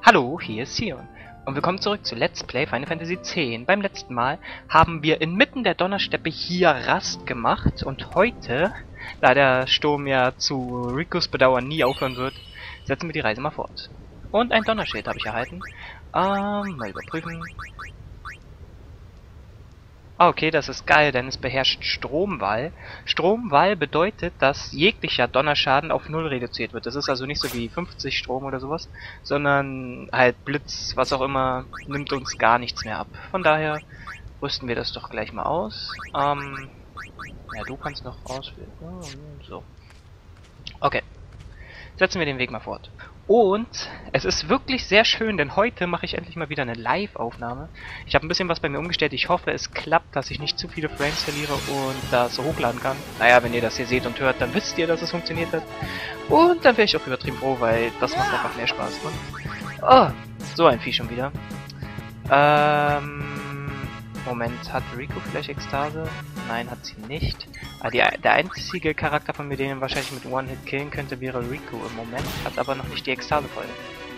Hallo, hier ist Sion und willkommen zurück zu Let's Play Final Fantasy X. Beim letzten Mal haben wir inmitten der Donnersteppe hier Rast gemacht und heute, da der Sturm ja zu Rikus Bedauern nie aufhören wird, setzen wir die Reise mal fort. Und ein Donnerschild habe ich erhalten. Mal überprüfen. Okay, das ist geil, denn es beherrscht Stromwall. Stromwall bedeutet, dass jeglicher Donnerschaden auf 0 reduziert wird. Das ist also nicht so wie 50 Strom oder sowas, sondern halt Blitz, was auch immer, nimmt uns gar nichts mehr ab. Von daher rüsten wir das doch gleich mal aus. Ja, du kannst noch auswählen. So. Okay. Setzen wir den Weg mal fort. Und es ist wirklich sehr schön, denn heute mache ich endlich mal wieder eine Live-Aufnahme. Ich habe ein bisschen was bei mir umgestellt. Ich hoffe, es klappt, dass ich nicht zu viele Frames verliere und das so hochladen kann. Naja, wenn ihr das hier seht und hört, dann wisst ihr, dass es funktioniert hat. Und dann wäre ich auch übertrieben froh, weil das macht einfach mehr Spaß. Und, oh, so ein Vieh schon wieder. Moment, hat Riku vielleicht Ekstase? Nein, hat sie nicht. Der einzige Charakter von mir, den man wahrscheinlich mit One-Hit killen könnte, wäre Riku im Moment. Hat aber noch nicht die Ekstase voll.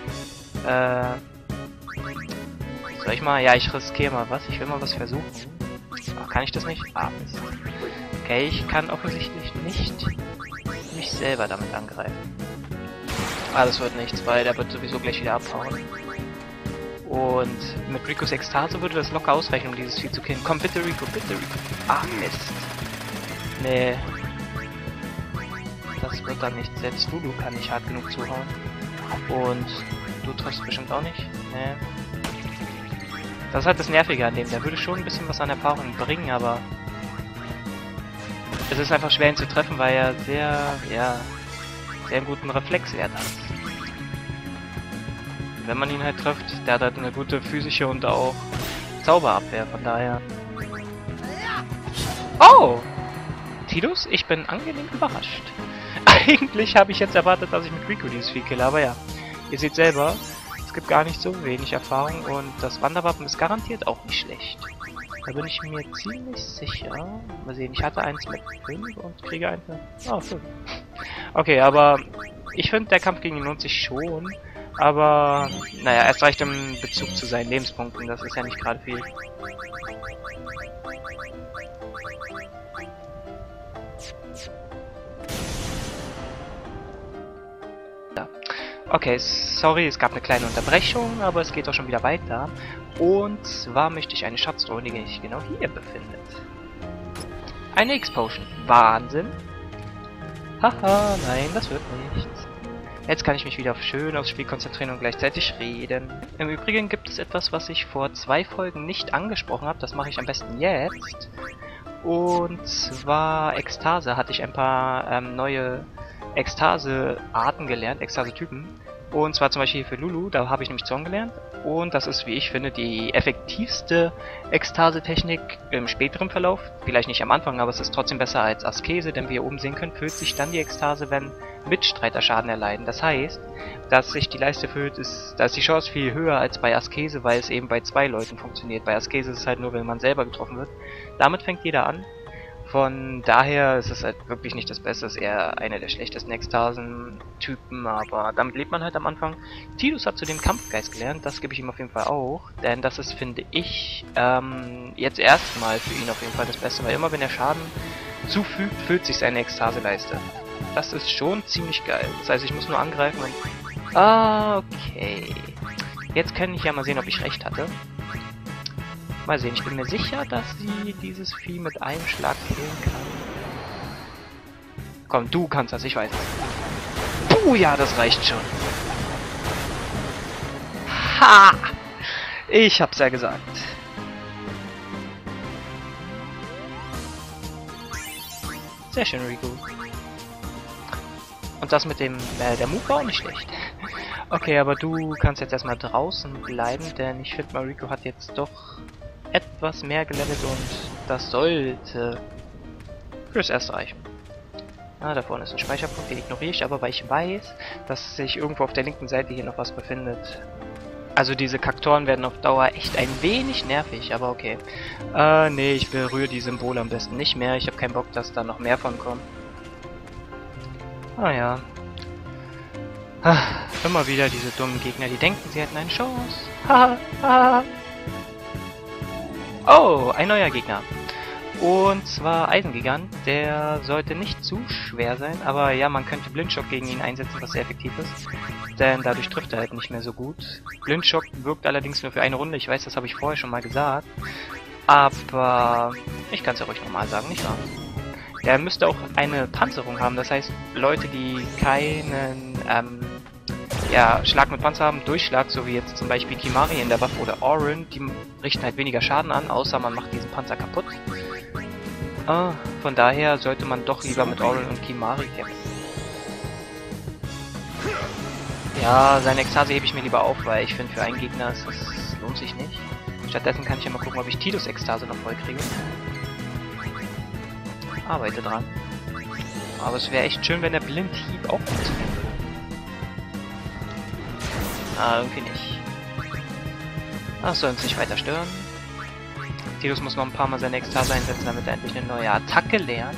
Soll ich mal? Ja, ich riskiere mal was. Ich will mal was versuchen. Ach, kann ich das nicht? Ah, Mist. Okay, ich kann offensichtlich nicht mich selber damit angreifen. Ah, das wird nichts, weil der wird sowieso gleich wieder abhauen. Und mit Rikus Ekstase würde das locker ausreichen, um dieses Vieh zu killen. Komm, bitte Riku, bitte Riku. Ah, Mist. Nee. Das wird dann nicht. Selbst Lulu kann nicht hart genug zuhauen. Und du triffst bestimmt auch nicht. Nee. Das ist halt das Nervige an dem. Der würde schon ein bisschen was an Erfahrung bringen, aber es ist einfach schwer ihn zu treffen, weil er sehr einen guten Reflexwert hat. Wenn man ihn halt trifft, der hat halt eine gute physische und auch Zauberabwehr, von daher. Oh! Tidus, ich bin angenehm überrascht. Eigentlich habe ich jetzt erwartet, dass ich mit Riku dieses Vieh kille, aber ja. Ihr seht selber, es gibt gar nicht so wenig Erfahrung und das Wanderwappen ist garantiert auch nicht schlecht. Da bin ich mir ziemlich sicher. Mal sehen, ich hatte eins mit 5 und kriege eins mit... Oh, 5. Okay, aber ich finde, der Kampf gegen ihn lohnt sich schon. Aber, naja, es reicht im Bezug zu seinen Lebenspunkten, das ist ja nicht gerade viel. Ja. Okay, sorry, es gab eine kleine Unterbrechung, aber es geht auch schon wieder weiter. Und zwar möchte ich eine Schatztruhe, die sich genau hier befindet. Eine X-Potion. Wahnsinn! Haha, nein, das wird nichts. Jetzt kann ich mich wieder schön aufs Spiel konzentrieren und gleichzeitig reden. Im Übrigen gibt es etwas, was ich vor 2 Folgen nicht angesprochen habe. Das mache ich am besten jetzt. Und zwar Ekstase. Hatte ich ein paar neue Ekstase-Arten gelernt, Ekstase-Typen. Und zwar zum Beispiel für Lulu, da habe ich nämlich Zorn gelernt. Und das ist, wie ich finde, die effektivste Ekstase-Technik im späteren Verlauf. Vielleicht nicht am Anfang, aber es ist trotzdem besser als Askese, denn wie ihr oben sehen könnt, füllt sich dann die Ekstase, wenn Mitstreiter Schaden erleiden. Das heißt, dass sich die Leiste füllt, da ist die Chance viel höher als bei Askese, weil es eben bei 2 Leuten funktioniert. Bei Askese ist es halt nur, wenn man selber getroffen wird. Damit fängt jeder an. Von daher ist es halt wirklich nicht das Beste, es ist eher einer der schlechtesten Ekstasen-Typen, aber damit lebt man halt am Anfang. Tidus hat zudem Kampfgeist gelernt, das gebe ich ihm auf jeden Fall auch, denn das ist, finde ich, jetzt erstmal für ihn auf jeden Fall das Beste, weil immer wenn er Schaden zufügt, füllt sich seine Ekstase-Leiste. Das ist schon ziemlich geil, das heißt, ich muss nur angreifen und... Okay. Jetzt kann ich ja mal sehen, ob ich recht hatte. Mal sehen, ich bin mir sicher, dass sie dieses Vieh mit einem Schlag killen kann. Komm, du kannst das, ich weiß es. Ja, das reicht schon. Ha! Ich hab's ja gesagt. Sehr schön, Riku. Und das mit dem, der Move war auch nicht schlecht. Okay, aber du kannst jetzt erstmal draußen bleiben, denn ich finde, Riku hat jetzt doch etwas mehr gelevelt und das sollte fürs Erste reichen. Ah, da vorne ist ein Speicherpunkt, den ignoriere ich, aber weil ich weiß, dass sich irgendwo auf der linken Seite hier noch was befindet. Also diese Kaktoren werden auf Dauer echt ein wenig nervig, aber okay. Nee, ich berühre die Symbole am besten nicht mehr. Ich habe keinen Bock, dass da noch mehr von kommen. Ah ja. Immer wieder diese dummen Gegner, die denken, sie hätten eine Chance. Haha. Oh, ein neuer Gegner. Und zwar Eisengigant. Der sollte nicht zu schwer sein, aber ja, man könnte Blindschock gegen ihn einsetzen, was sehr effektiv ist. Denn dadurch trifft er halt nicht mehr so gut. Blindschock wirkt allerdings nur für eine Runde. Ich weiß, das habe ich vorher schon mal gesagt. Aber ich kann es ja ruhig nochmal sagen, nicht wahr? Der müsste auch eine Panzerung haben. Das heißt, Leute, die keinen ja, Schlag mit Panzer haben, Durchschlag, so wie jetzt zum Beispiel Kimahri in der Waffe oder Auron, die richten halt weniger Schaden an, außer man macht diesen Panzer kaputt. Von daher sollte man doch lieber mit Auron und Kimahri kämpfen. Ja, seine Ekstase hebe ich mir lieber auf, weil ich finde, für einen Gegner das lohnt sich nicht. Stattdessen kann ich ja mal gucken, ob ich Tidus Ekstase noch voll kriege. Arbeite dran. Aber es wäre echt schön, wenn der Blindhieb auch funktionieren würde. Irgendwie nicht. Das soll uns nicht weiter stören. Tidus muss noch ein paar Mal seine Ekstase einsetzen, damit er endlich eine neue Attacke lernt.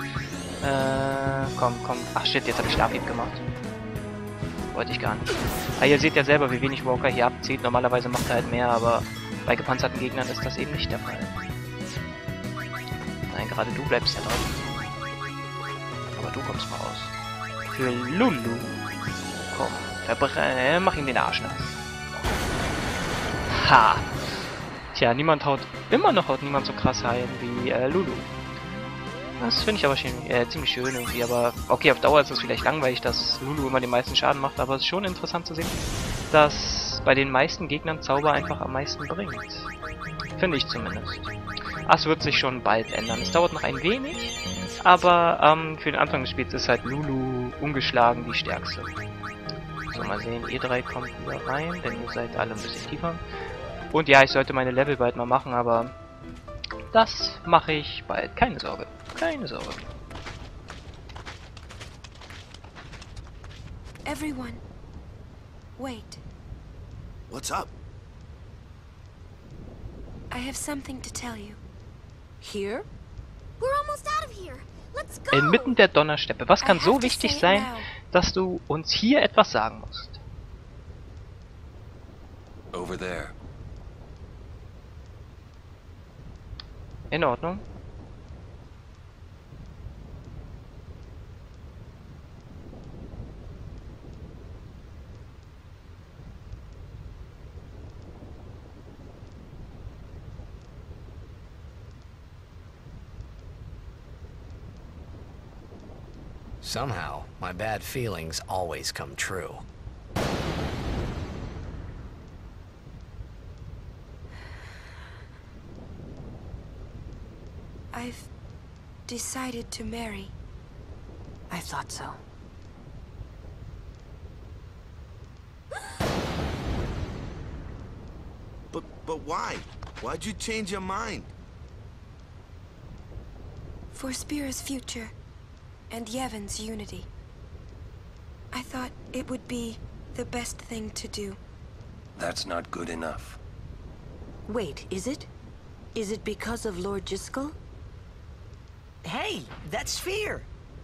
Komm. Ach shit, jetzt habe ich Schlafhieb gemacht. Wollte ich gar nicht. Ihr seht ja selber, wie wenig Walker hier abzieht. Normalerweise macht er halt mehr, aber bei gepanzerten Gegnern ist das eben nicht der Fall. Nein, gerade du bleibst ja drauf. Aber du kommst mal raus. Für Lulu. Komm. Mach ihm den Arsch nass. Ha! Tja, immer noch haut niemand so krass heilen wie Lulu. Das finde ich aber ziemlich schön irgendwie, aber okay, auf Dauer ist es vielleicht langweilig, dass Lulu immer den meisten Schaden macht, aber es ist schon interessant zu sehen, dass bei den meisten Gegnern Zauber einfach am meisten bringt. Finde ich zumindest. Das wird sich schon bald ändern. Es dauert noch ein wenig, aber für den Anfang des Spiels ist halt Lulu ungeschlagen die stärkste. So, mal sehen, ihr drei kommt wieder rein, denn ihr seid alle ein bisschen tiefer. Und ja, ich sollte meine Level bald mal machen, aber das mache ich bald. Keine Sorge. Keine Sorge. Everyone, wait. What's up? I have something to tell you. Here? We're almost out of here. Let's go. Inmitten der Donnersteppe. Was kann so wichtig sein, dass du uns hier etwas sagen musst? Over there. In Ordnung. Somehow, my bad feelings always come true. I've decided to marry. I thought so. But why? Why'd you change your mind? For Spira's future, and Yevon's unity. I thought it would be the best thing to do. That's not good enough. Wait, is it? Is it because of Lord Jyscal? Hey, that's fear!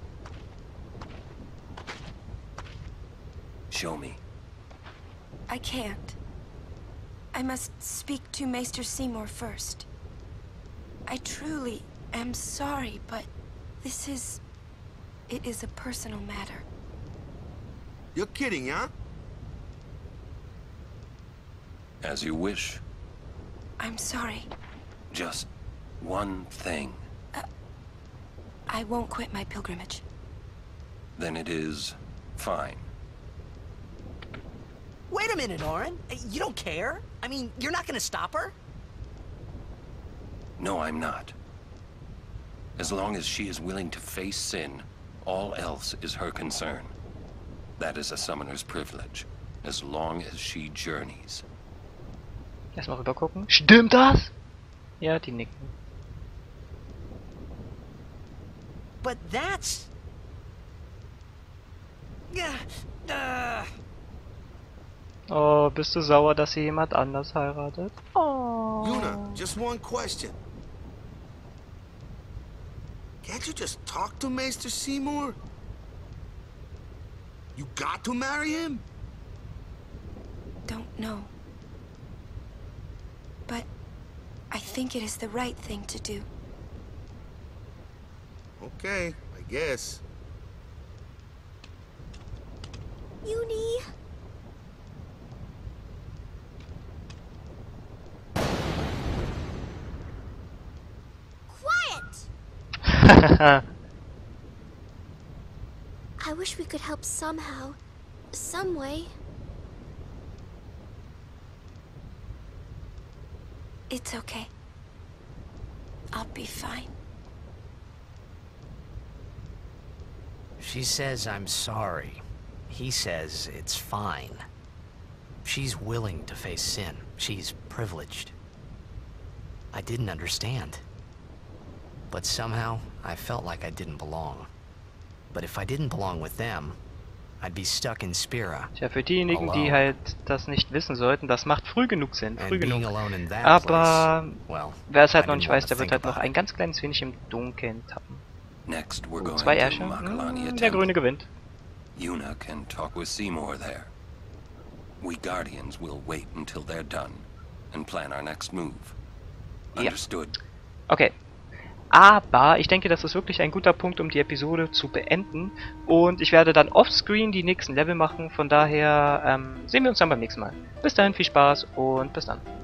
Show me. I can't. I must speak to Maester Seymour first. I truly am sorry, but this is... It is a personal matter. You're kidding, huh? As you wish. I'm sorry. Just one thing. I won't quit my pilgrimage. Then it is fine. Wait a minute, Auron. You don't care? I mean, you're not gonna stop her? No, I'm not. As long as she is willing to face sin, all else is her concern. That is a summoner's privilege, as long as she journeys. Erstmal rüber gucken. Stimmt das? Ja, die nicken. But that's... Oh, bist du sauer, dass sie jemand anders heiratet? Oh. Yuna, just one question. Can't you just talk to Maester Seymour? You got to marry him? Don't know. But I think it is the right thing to do. Okay, I guess. Uni. Quiet! I wish we could help somehow. Some way. It's okay. I'll be fine. She says I'm sorry. He says it's fine. She's willing to face sin. She's privileged. I didn't understand. But somehow, I felt like I didn't belong. But if I didn't belong with them, I'd be stuck in Spira. Tja, für diejenigen, die Alone. halt das nicht wissen sollten, das macht früh genug Sinn, früh And being genug. alone in that Aber place, well, wer es halt I noch didn't nicht want weiß, to der wird think halt noch about ein it. ganz kleines wenig im Dunkeln tappen. Next, we're going Zwei to Ärsche. Makalania Der Temple. Grüne gewinnt. Yuna can talk with Seymour there. We Guardians will wait until they're done and plan our next move. Ja. Understood? Okay. Aber ich denke, das ist wirklich ein guter Punkt, um die Episode zu beenden. Und ich werde dann offscreen die nächsten Level machen. Von daher sehen wir uns dann beim nächsten Mal. Bis dahin, viel Spaß und bis dann.